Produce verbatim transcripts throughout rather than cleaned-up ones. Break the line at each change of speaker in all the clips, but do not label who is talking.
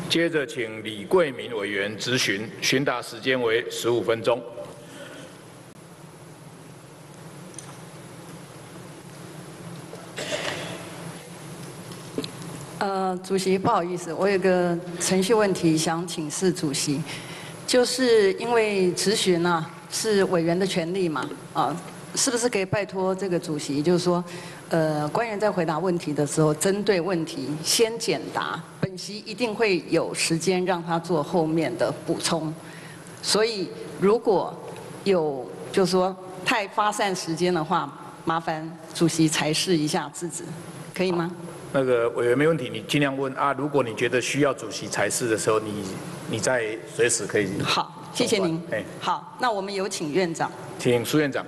接着请李桂明委员质询，询答时间为十五分钟。
呃，主席，不好意思，我有个程序问题想请示主席，就是因为质询啊是委员的权利嘛，啊，是不是可以拜托这个主席，就是说，呃，官员在回答问题的时候，针对问题先简答，本席一定会有时间让他做后面的补充，所以如果有就是说太发散时间的话，麻烦主席裁示一下制止，可以吗？
那个委员没问题，你尽量问啊。如果你觉得需要主席裁示的时候，你你再随时可以。
好，谢谢您。
哎，
好，那我们有请院长。
请苏院长。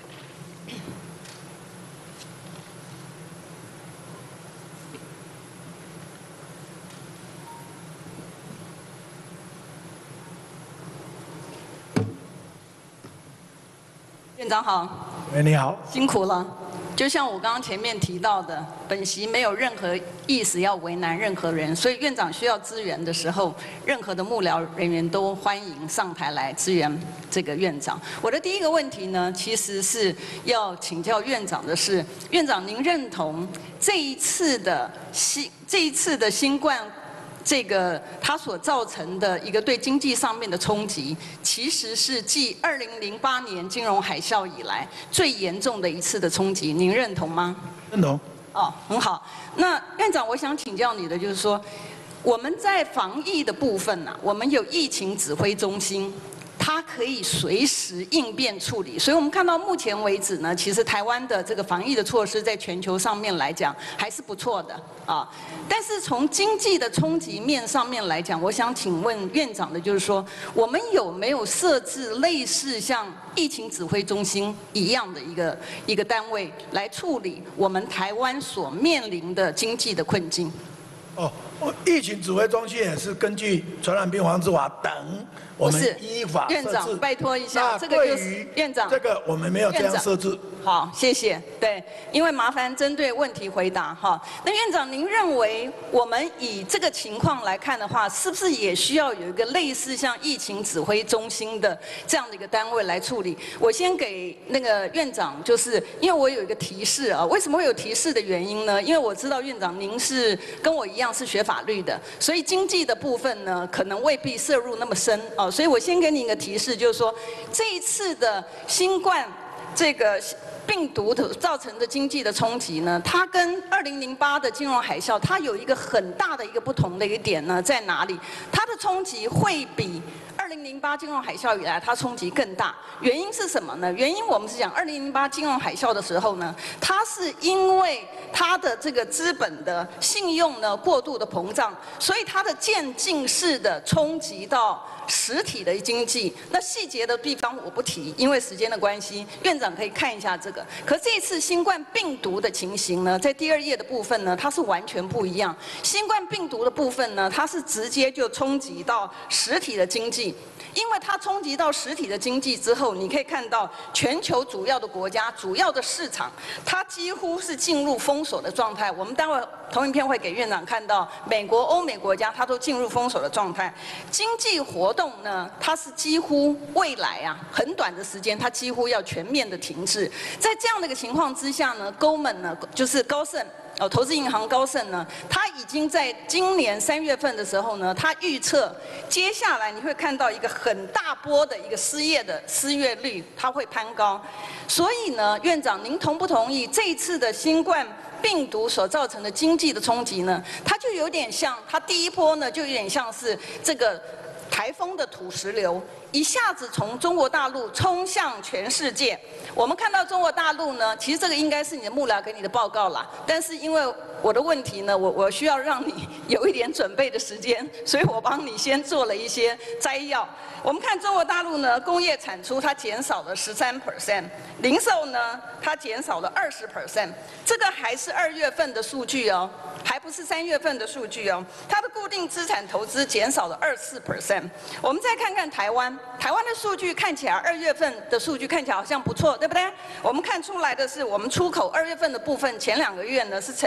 院长好。
哎，你好。
辛苦了。 就像我刚刚前面提到的，本席没有任何意思要为难任何人，所以院长需要支援的时候，任何的幕僚人员都欢迎上台来支援这个院长。我的第一个问题呢，其实是要请教院长的是，院长您认同这一次的新这一次的新冠？ 这个它所造成的一个对经济上面的冲击，其实是继二零零八年金融海啸以来最严重的一次的冲击，您认同吗？
认同。
哦，很好。那院长，我想请教你的就是说，我们在防疫的部分呢、啊，我们有疫情指挥中心。 它可以随时应变处理，所以我们看到目前为止呢，其实台湾的这个防疫的措施在全球上面来讲还是不错的啊。但是从经济的冲击面上面来讲，我想请问院长的就是说，我们有没有设置类似像疫情指挥中心一样的一个一个单位来处理我们台湾所面临的经济的困境？
哦，疫情指挥中心也是根据传染病防治法等。 我们依法设置。
院长，拜托一下，这个就是院长。
这个我们没有这样设置。
好，谢谢。对，因为麻烦针对问题回答哈。那院长，您认为我们以这个情况来看的话，是不是也需要有一个类似像疫情指挥中心的这样的一个单位来处理？我先给那个院长，就是因为我有一个提示啊。为什么会有提示的原因呢？因为我知道院长您是跟我一样是学法律的，所以经济的部分呢，可能未必涉入那么深哦。 所以我先给你一个提示，就是说这一次的新冠这个病毒造成的经济的冲击呢，它跟二零零八的金融海啸，它有一个很大的一个不同的一个点呢，在哪里？它的冲击会比二零零八金融海啸以来它冲击更大。原因是什么呢？原因我们是讲二零零八金融海啸的时候呢，它是因为它的这个资本的信用呢过度的膨胀，所以它的渐进式的冲击到 实体的经济，那细节的地方我不提，因为时间的关系，院长可以看一下这个。可这次新冠病毒的情形呢，在第二页的部分呢，它是完全不一样。新冠病毒的部分呢，它是直接就冲击到实体的经济。 因为它冲击到实体的经济之后，你可以看到全球主要的国家、主要的市场，它几乎是进入封锁的状态。我们待会投影片会给院长看到，美国、欧美国家它都进入封锁的状态。经济活动呢，它是几乎未来啊很短的时间，它几乎要全面的停滞。在这样的一个情况之下呢 ，Goldman 呢就是高盛。 哦，投资银行高盛呢，它已经在今年三月份的时候呢，它预测接下来你会看到一个很大波的一个失业的失业率，它会攀高。所以呢，院长，您同不同意这一次的新冠病毒所造成的经济的冲击呢？它就有点像，它第一波呢就有点像是这个台风的土石流，一下子从中国大陆冲向全世界。 我们看到中国大陆呢，其实这个应该是你的幕僚给你的报告啦，但是因为我的问题呢，我我需要让你有一点准备的时间，所以我帮你先做了一些摘要。我们看中国大陆呢，工业产出它减少了十三 percent， 零售呢它减少了二十 percent， 这个还是二月份的数据哦，还不是三月份的数据哦。它的固定资产投资减少了二十四 percent。我们再看看台湾，台湾的数据看起来二月份的数据看起来好像不错，对不对？我们看出来的是，我们出口二月份的部分前两个月呢是成长了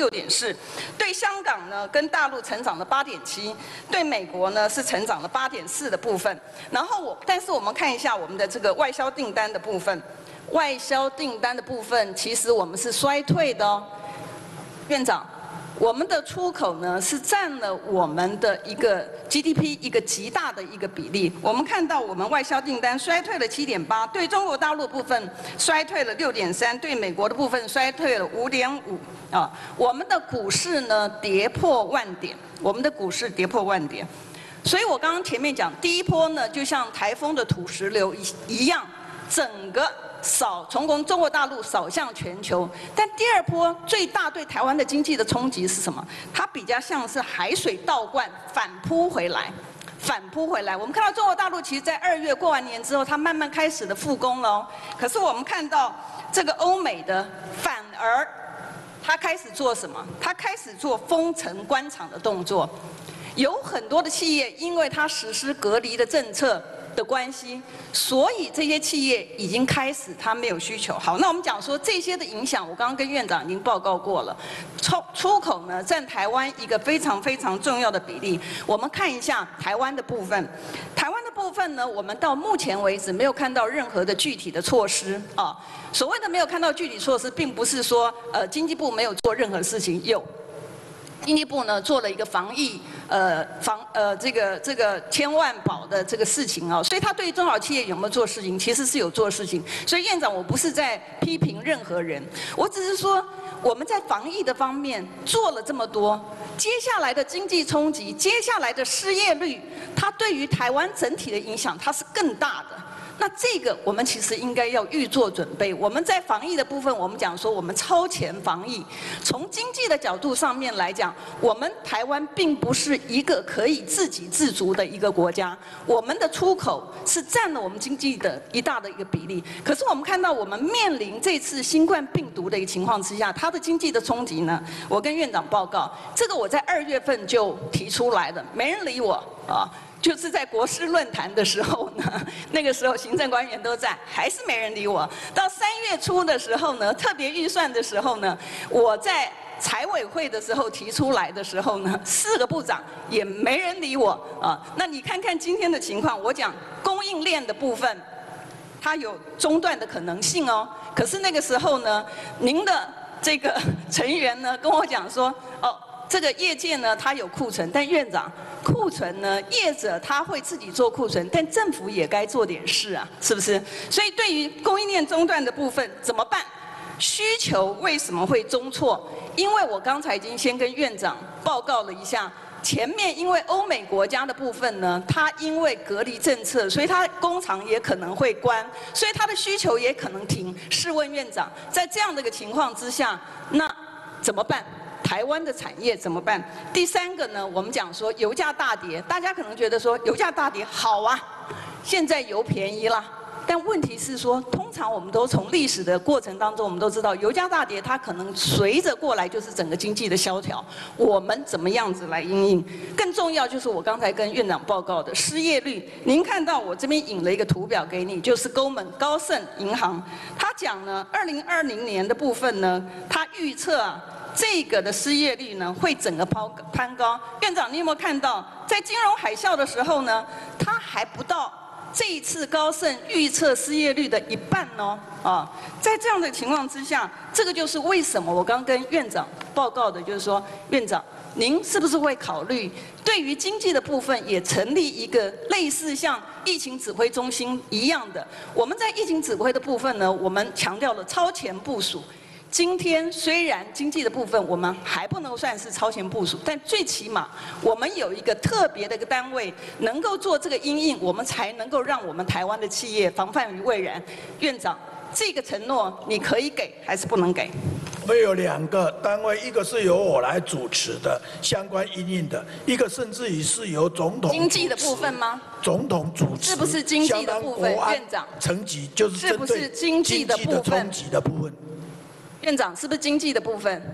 六点四，对香港呢跟大陆成长了八点七，对美国呢是成长了八点四的部分。然后我，但是我们看一下我们的这个外销订单的部分，外销订单的部分其实我们是衰退的哦，院长。 我们的出口呢是占了我们的一个 G D P 一个极大的一个比例。我们看到我们外销订单衰退了七点八，对中国大陆部分衰退了六点三，对美国的部分衰退了五点五啊。我们的股市呢跌破万点，我们的股市跌破万点。所以我刚刚前面讲，第一波呢就像台风的土石流一一样，整个。 扫从中国大陆扫向全球，但第二波最大对台湾的经济的冲击是什么？它比较像是海水倒灌反扑回来，反扑回来。我们看到中国大陆其实在二月过完年之后，它慢慢开始的复工了哦。可是我们看到这个欧美的反而它开始做什么？它开始做封城关厂的动作，有很多的企业因为它实施隔离的政策。 的关系，所以这些企业已经开始它没有需求。好，那我们讲说这些的影响，我刚刚跟院长已经报告过了。出出口呢，占台湾一个非常非常重要的比例。我们看一下台湾的部分，台湾的部分呢，我们到目前为止没有看到任何的具体的措施啊。所谓的没有看到具体措施，并不是说呃经济部没有做任何事情，有。 经济部呢做了一个防疫，呃防呃这个这个千万保的这个事情啊，所以他对于中小企业有没有做事情，其实是有做事情。所以院长，我不是在批评任何人，我只是说我们在防疫的方面做了这么多，接下来的经济冲击，接下来的失业率，它对于台湾整体的影响，它是更大的。 那这个我们其实应该要预做准备。我们在防疫的部分，我们讲说我们超前防疫。从经济的角度上面来讲，我们台湾并不是一个可以自给自足的一个国家。我们的出口是占了我们经济的一大的一个比例。可是我们看到我们面临这次新冠病毒的一个情况之下，它的经济的冲击呢，我跟院长报告，这个我在二月份就提出来的，没人理我啊。 就是在国师论坛的时候呢，那个时候行政官员都在，还是没人理我。到三月初的时候呢，特别预算的时候呢，我在财委会的时候提出来的时候呢，四个部长也没人理我啊。那你看看今天的情况，我讲供应链的部分，它有中断的可能性哦。可是那个时候呢，您的这个成员呢跟我讲说，哦。 这个业界呢，它有库存，但院长，库存呢，业者他会自己做库存，但政府也该做点事啊，是不是？所以对于供应链中断的部分怎么办？需求为什么会中错？因为我刚才已经先跟院长报告了一下，前面因为欧美国家的部分呢，它因为隔离政策，所以它工厂也可能会关，所以它的需求也可能停。试问院长，在这样的一个情况之下，那怎么办？ 台湾的产业怎么办？第三个呢，我们讲说油价大跌，大家可能觉得说油价大跌好啊，现在油便宜啦。但问题是说，通常我们都从历史的过程当中，我们都知道油价大跌，它可能随着过来就是整个经济的萧条。我们怎么样子来因应？更重要就是我刚才跟院长报告的失业率。您看到我这边引了一个图表给你，就是Goldman高盛银行，他讲呢，二零二零年的部分呢，他预测啊。 这个的失业率呢，会整个抛攀高。院长，你有没有看到，在金融海啸的时候呢，它还不到这一次高盛预测失业率的一半哦。啊，在这样的情况之下，这个就是为什么我刚跟院长报告的，就是说，院长，您是不是会考虑对于经济的部分也成立一个类似像疫情指挥中心一样的？我们在疫情指挥的部分呢，我们强调了超前部署。 今天虽然经济的部分我们还不能算是超前部署，但最起码我们有一个特别的一个单位能够做这个因应，我们才能够让我们台湾的企业防范于未然。院长，这个承诺你可以给还是不能给？
我们有两个单位，一个是由我来主持的相关因应的，一个甚至于是由总统
经济的部分吗？
总统主持，
是不是经济的部分？院长，
层级就是针对
经济的部分
冲击的部分。
院长，是不是经济的部分？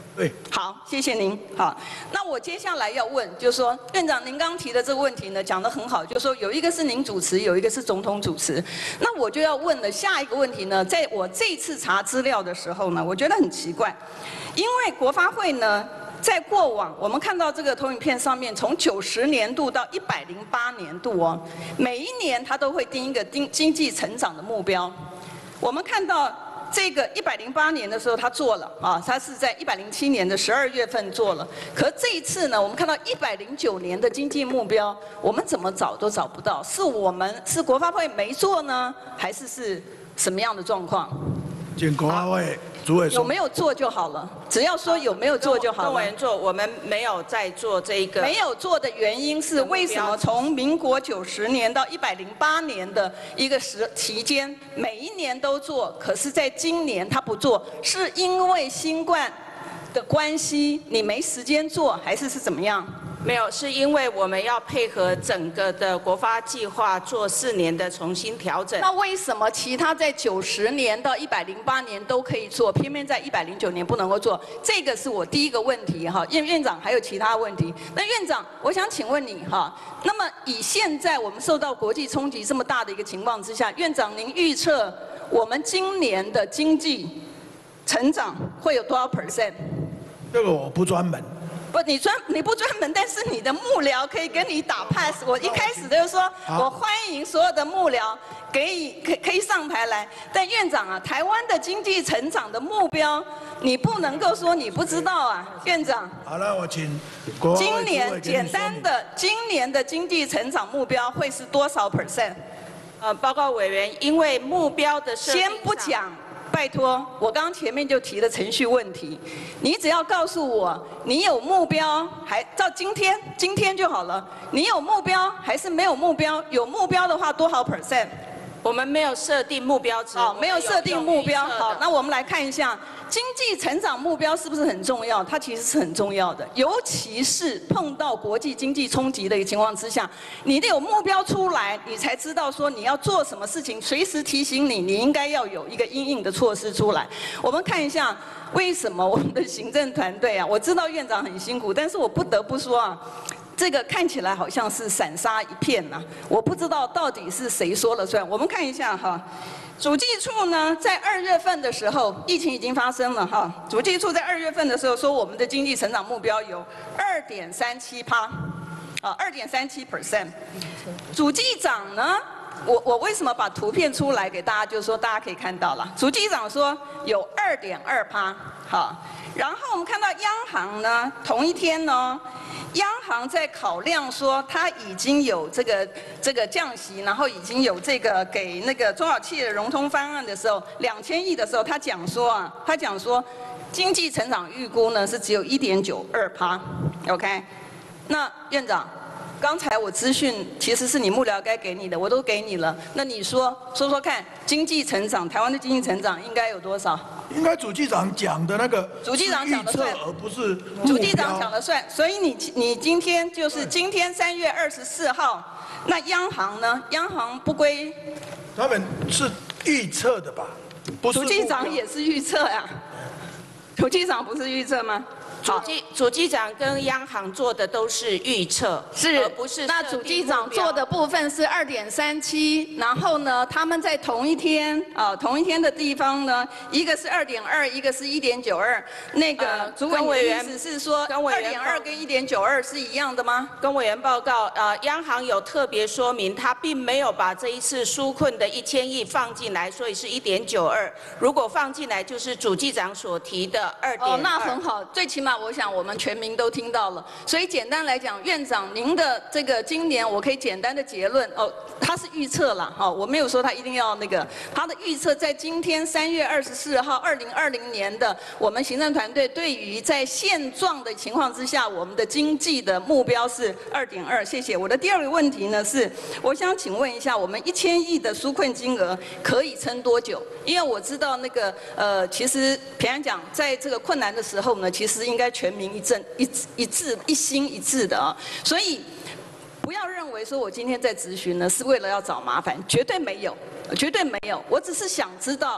对，
好，谢谢您。好，那我接下来要问，就是说，院长您刚提的这个问题呢，讲得很好，就是说有一个是您主持，有一个是总统主持。那我就要问了下一个问题呢，在我这次查资料的时候呢，我觉得很奇怪，因为国发会呢，在过往我们看到这个投影片上面，从九十年度到一百零八年度哦，每一年它都会定一个经经济成长的目标。我们看到。这个一百零八年的时候，他做了啊，他是在一百零七年的十二月份做了。可是这一次呢，我们看到一百零九年的经济目标，我们怎么找都找不到，是我们是国发会没做呢，还是是什么样的状况？
请国发会主委说。
有没有做就好了，只要说有没有做就好了。
跟委员做，我们没有在做这一个。
没有做的原因是为什么？从民国九十年到一百零八年的一个时期间，每一年都做，可是在今年他不做，是因为新冠的关系，你没时间做，还是是怎么样？
没有，是因为我们要配合整个的国发计划做四年的重新调整。
那为什么其他在九十年到一百零八年都可以做，偏偏在一百零九年不能够做？这个是我第一个问题哈。院院长还有其他问题？那院长，我想请问你哈，那么以现在我们受到国际冲击这么大的一个情况之下，院长您预测我们今年的经济成长会有多少 percent？
这个我不专门。
不，你专你不专门，但是你的幕僚可以跟你打 pass。我一开始就是说，我欢迎所有的幕僚给以可可以上台来。但院长啊，台湾的经济成长的目标，你不能够说你不知道啊，院长。
好了，我请国发会主委
今年简单的，今年的经济成长目标会是多少 percent？
呃，报告委员，因为目标的设定
先不讲。拜托，我刚刚前面就提了程序问题，你只要告诉我你有目标，还到今天今天就好了。你有目标还是没有目标？有目标的话多少 percent？
我们没有设定目标值。
好，没有设定目标。好，那我们来看一下经济成长目标是不是很重要？它其实是很重要的，尤其是碰到国际经济冲击的一个情况之下，你得有目标出来，你才知道说你要做什么事情，随时提醒你，你应该要有一个因应的措施出来。我们看一下为什么我们的行政团队啊，我知道院长很辛苦，但是我不得不说啊。这个看起来好像是散沙一片呐、啊，我不知道到底是谁说了算。我们看一下哈，主计处呢在二月份的时候，疫情已经发生了哈，主计处在二月份的时候说我们的经济成长目标有二点三七趴，啊二点三七 percent。主计长呢，我我为什么把图片出来给大家，就是说大家可以看到了，主计长说有二点二趴，好，然后我们看到央行呢同一天呢。央行在考量说，它已经有这个这个降息，然后已经有这个给那个中小企业的融通方案的时候，两千亿的时候，他讲说啊，他讲说，经济成长预估呢是只有一点九二趴 ，OK？ 那院长，刚才我资讯其实是你幕僚该给你的，我都给你了，那你说说说看，经济成长，台湾的经济成长应该有多少？
应该主计长讲的那个，
主计长讲的算，
而不是
主计长讲的算。所以你你今天就是今天三月二十四号，那央行呢？央行不归，
他们是预测的吧？不是。
主计长也是预测呀，主计长不是预测吗？
主计主计长跟央行做的都是预测，
是
而不是
那主计长做的部分是二点三七，然后呢，他们在同一天啊，同一天的地方呢，一个是二点二，一个是一点九二。那个主委员意思是说，二点二跟一点九二是一样的吗？
跟委员报告，呃，央行有特别说明，他并没有把这一次纾困的一千亿放进来，所以是一点九二。如果放进来，就是主计长所提的二点二。
哦，那很好，最起码。我想我们全民都听到了，所以简单来讲，院长您的这个今年我可以简单的结论哦，他是预测了哈，我没有说他一定要那个，他的预测在今天三月二十四号二零二零年的我们行政团队对于在现状的情况之下，我们的经济的目标是二点二。谢谢。我的第二个问题呢是，我想请问一下，我们一千亿的纾困金额可以撑多久？因为我知道那个呃，其实平安讲，在这个困难的时候呢，其实应该全民一致、一一致、一心一致的啊，所以不要认为说我今天在质询呢是为了要找麻烦，绝对没有，绝对没有，我只是想知道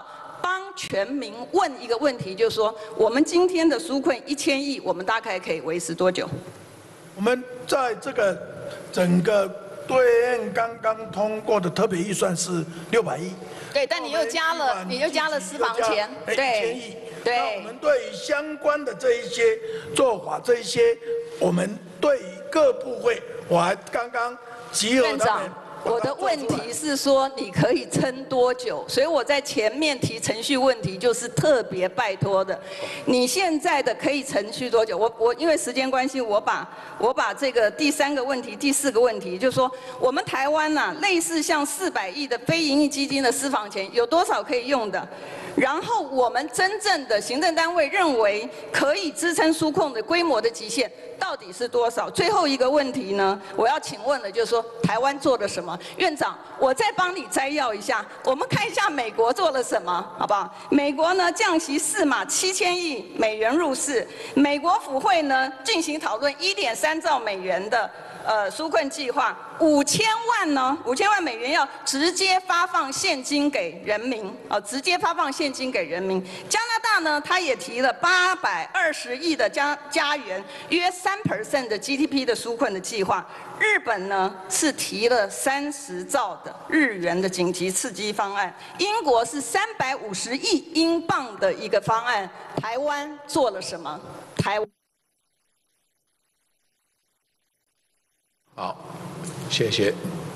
帮全民问一个问题，就是说，我们今天的纾困一千亿，我们大概可以维持多久？
我们在这个整个对岸刚刚通过的特别预算是六百亿。
对，但你又加了，你又加了私房钱，
对，一千亿。
对。
那我们对于相关的这一些做法，这一些我们对于各部会，我还刚刚集合他们。
我的问题是说，你可以撑多久？所以我在前面提程序问题，就是特别拜托的。你现在的可以程序多久？我我因为时间关系，我把我把这个第三个问题、第四个问题，就是说，我们台湾呐、啊，类似像四百亿的非盈利基金的私房钱，有多少可以用的？然后我们真正的行政单位认为可以支撑纾困的规模的极限到底是多少？最后一个问题呢，我要请问的就是说，台湾做了什么？院长，我再帮你摘要一下，我们看一下美国做了什么，好不好？美国呢降息四码，七千亿美元入市，美国府会呢进行讨论一点三兆美元的。呃，纾困计划五千万呢，五千万美元要直接发放现金给人民，啊、呃，直接发放现金给人民。加拿大呢，他也提了八百二十亿的加加元，约三 percent 的 G D P 的纾困的计划。日本呢是提了三十兆的日元的紧急刺激方案，英国是三百五十亿英镑的一个方案。台湾做了什么？台湾。
好，谢谢。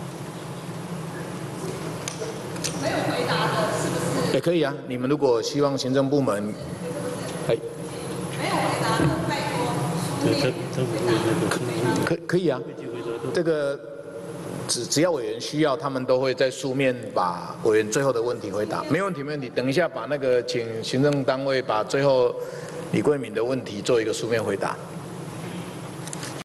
没有回答的，是不是？
也可以啊，你们如果希望行政部门，哎，
没有回答的，拜托书面回答。
可可以啊，这个只只要委员需要，他们都会在书面把委员最后的问题回答，没问题没问题。等一下把那个请行政单位把最后李桂敏的问题做一个书面回答。